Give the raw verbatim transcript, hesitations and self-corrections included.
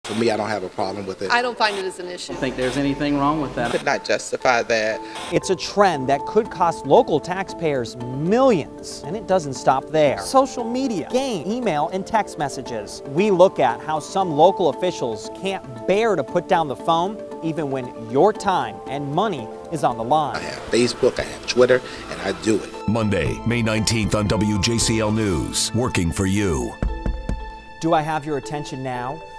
For me, I don't have a problem with it. I don't find it as an issue. I don't think there's anything wrong with that. Could not justify that. It's a trend that could cost local taxpayers millions, and it doesn't stop there. Social media, game, email, and text messages. We look at how some local officials can't bear to put down the phone even when your time and money is on the line. I have Facebook, I have Twitter, and I do it. Monday, May nineteenth on W J C L News, working for you. Do I have your attention now?